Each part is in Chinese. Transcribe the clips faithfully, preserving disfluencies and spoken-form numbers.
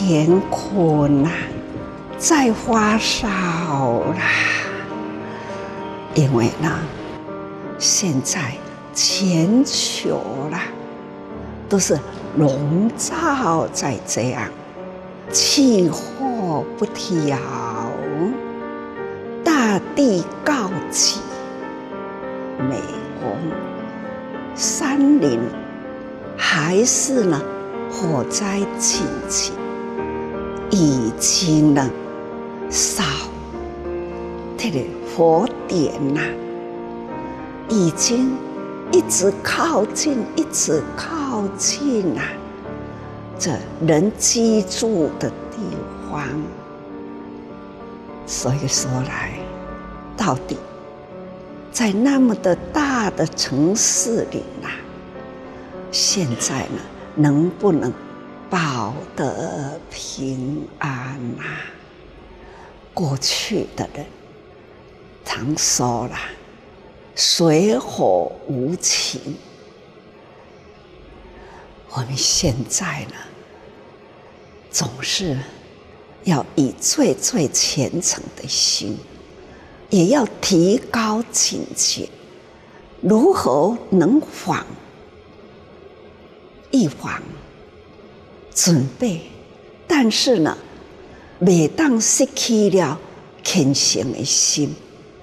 乾坤呐、啊，在发烧啦。因为呢，现在全球啦，都是笼罩在这样气候不调、大地告急、美国山林还是呢火灾侵袭，已经呢烧这个火点呐、啊，已经一直靠近，一直靠近啊，这人居住的地方。所以说来，到底在那么的大的城市里呐、啊，现在呢，能不能保得平安啊？过去的人常说啦，水火无情。我们现在呢，总是要以最最虔诚的心，也要提高警觉，如何能防预防准备？但是呢，袂当失去了虔诚的心。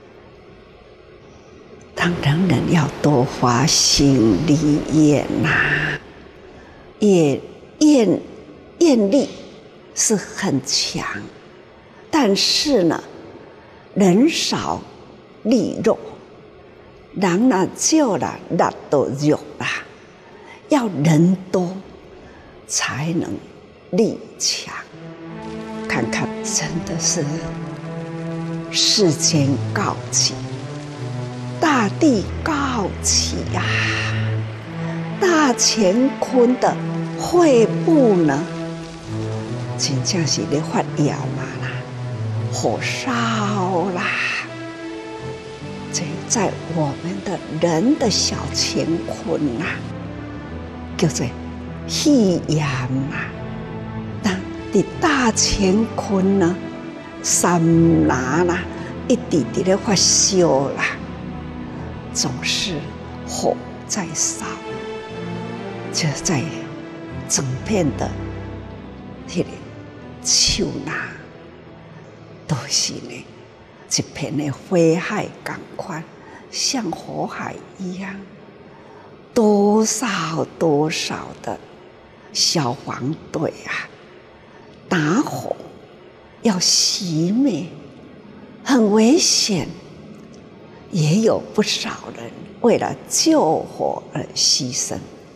当然人要多发心立愿呐、啊，也愿愿力是很强，但是呢，人少力弱，人呢少了力都弱啦，要人多才能力强。看看，真的是世间告急，大地告急呀、啊！大乾坤的会部呢，真正是咧发炎嘛啦，火烧啦。这在我们的人的小乾坤呐、啊，叫做气炎啊。但伫大乾坤呢，三拿啦，一直直咧发烧啦，总是火在烧，就在整片的迄个树呐，都是呢一片的火海同款，像火海一样，多少多少的消防队啊，打火要熄灭，很危险。也有不少人为了救火而牺牲。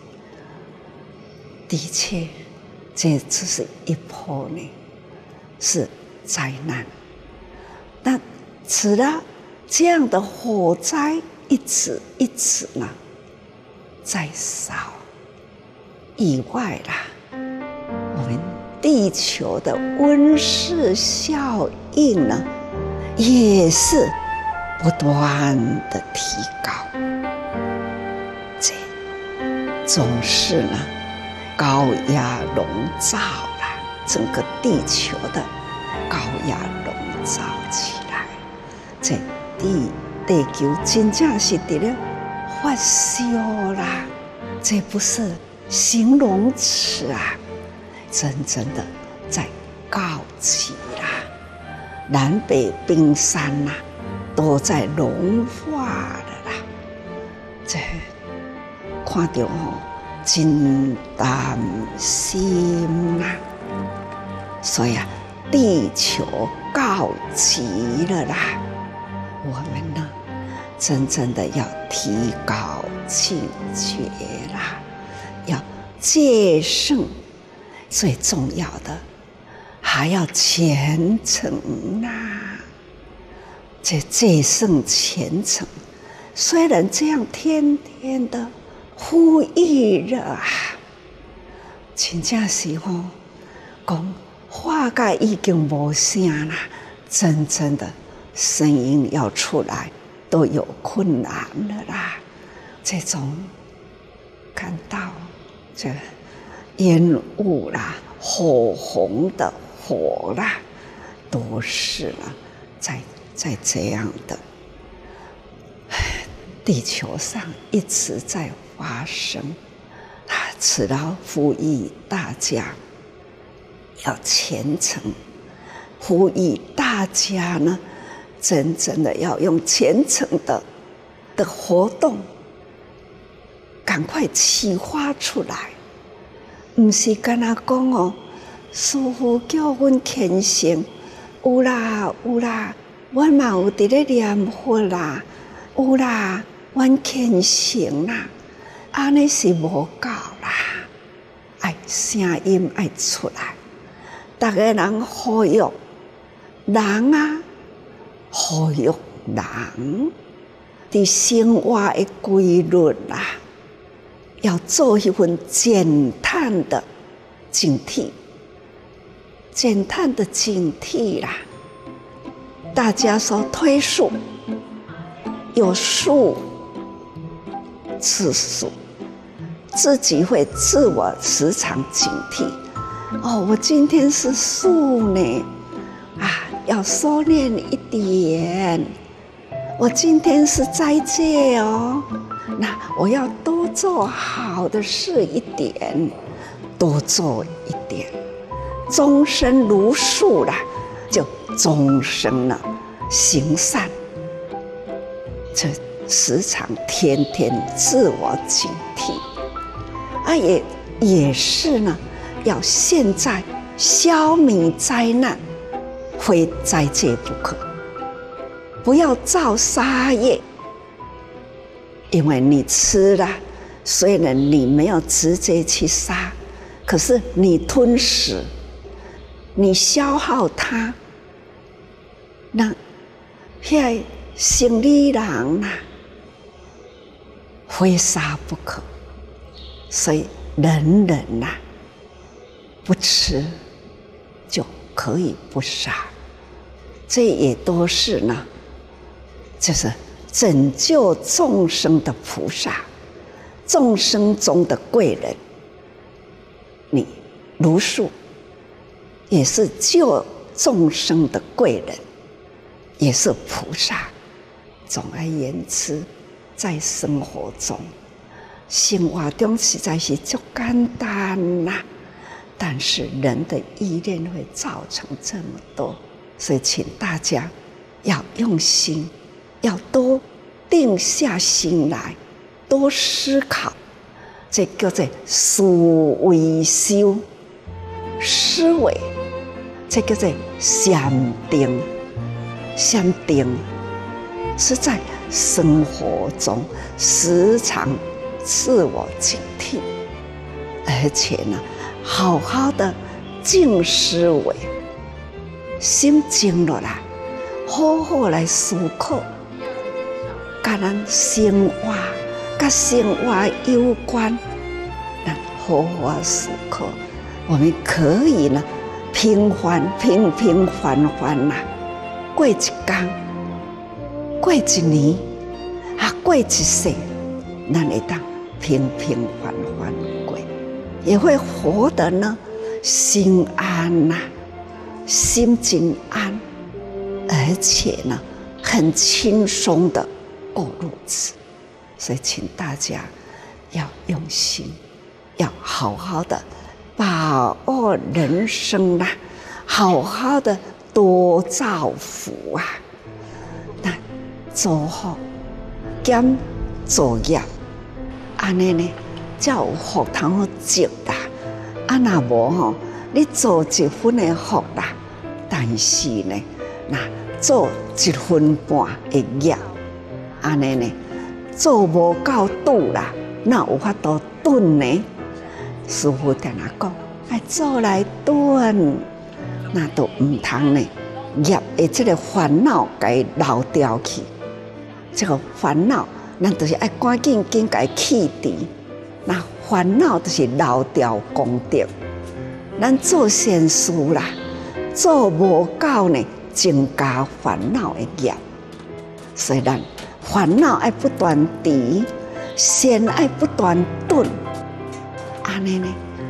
的确，这只是一波呢，是灾难。但除了这样的火灾一直一直呢在烧以外啦，我们地球的温室效应呢，也是不断的提高，这总是呢高压笼罩了整个地球的高压笼罩起来，这地地球真正是在咧发烧啦，这不是形容词啊，真正的在告急啦，南北冰山呐、啊。都在融化了啦，这看到吼真担心呐、啊。所以啊，地球告急了啦，我们呢，真正的要提高警觉啦，要戒慎，最重要的还要虔诚呐、啊。这戒慎虔诚，虽然这样天天的呼吁了啊，真正是吼讲话甲已经无声啦，真正的声音要出来都有困难了啦。这种看到这烟雾啦、 火红的火啦，都是呢，在在这样的地球上一直在发生。啊，此劳呼吁大家要虔诚，呼吁大家呢，真正的要用虔诚的的活动，赶快启发出来。唔是干那讲哦，师父叫阮虔诚，有啦有啦，阮嘛有伫咧念佛啦，有啦，阮虔诚啦，安尼是无够啦，爱声音爱出来，逐个人呼吁人啊，呼吁人，伫生活的规律啦。要做一份减碳的警惕，减碳的警惕啦。大家说推树，有树吃树，自己会自我时常警惕。哦，我今天是树呢，啊，要收敛一点。我今天是斋戒哦。那我要多做好的事一点，多做一点，终身如树啦，就终生呢行善，这时常天天自我警惕，啊也也是呢，要现在消弭灾难，非斋戒不可，不要造杀业。因为你吃了，虽然你没有直接去杀，可是你吞食，你消耗它，那遐生理人呐，非杀不可。所以人人呐，不吃就可以不杀，这也都是呢，就是。拯救众生的菩萨，众生中的贵人，你如树，也是救众生的贵人，也是菩萨。总而言之，在生活中，生活中实在是就简单啦，但是人的意念会造成这么多，所以请大家要用心。要多定下心来，多思考，这叫做思维修思维，这叫做禅定。禅定是在生活中时常自我警惕，而且呢，好好的静思维，心静落来，好好来思考。跟咱生活、跟生活有关，那好好思考，我们可以呢，平凡、平平凡凡呐，过一天，过一年，啊，过一世，咱会当平平凡凡过，也会活得呢心安呐，心真安，而且呢，很轻松的。过日子，所以请大家要用心，要好好的把握人生啦，好好的多造福啊！那做好兼作业，安尼呢，才有福通好积啦。啊，若无吼，你做一分的福啦，但是呢，那做一分半的业。安尼呢，做无够笃啦，哪有法度钝呢？师父定来讲，爱做来钝，那都唔通呢。业的这个烦恼，该留掉去。这个烦恼，咱就是爱赶紧紧该去除。那烦恼就是留掉功德。咱做善事啦，做无够呢，增加烦恼的业。所以咱。烦恼爱不断除，善爱不断顿，安尼呢，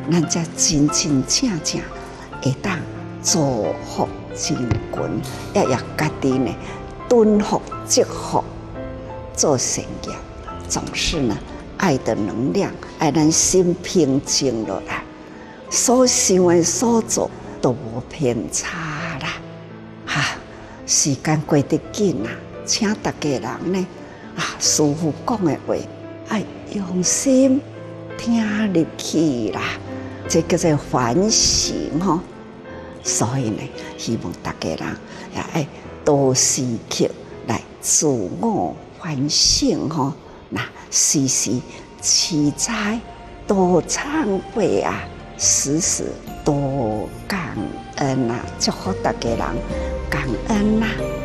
咱才真真正正会当造福人群，也要家己呢敦福积福，做善业，总是呢爱的能量，爱咱心平静落来，所想的所做都无偏差啦。哈、啊，时间过得紧啊，请大家人呢啊，师父讲的话，爱用心听入去啦，这叫做反省吼。所以呢，希望大家人也爱多时刻来自我反省吼。那时时祈财多忏悔啊，时时多感恩啊，祝福大家人感恩啊。